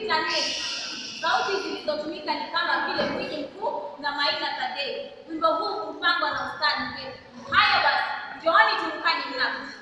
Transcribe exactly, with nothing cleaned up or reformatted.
sitini na nne. Sauti zilizotumika ni kama vile Mwinyi Mkuu na Maina Tadei. Wimbo huu mpangwa na ustadi mrefu. Haya basi, njooni tumkanye mnafu.